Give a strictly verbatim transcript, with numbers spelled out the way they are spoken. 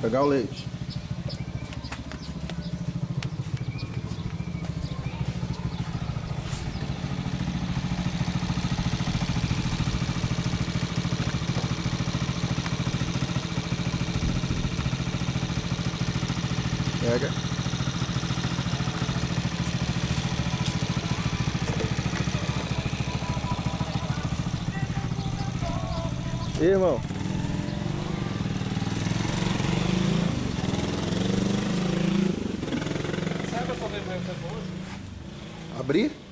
Pegar o leite. Pega. E aí, irmão? Serve pra poder ver o que é hoje? Abrir?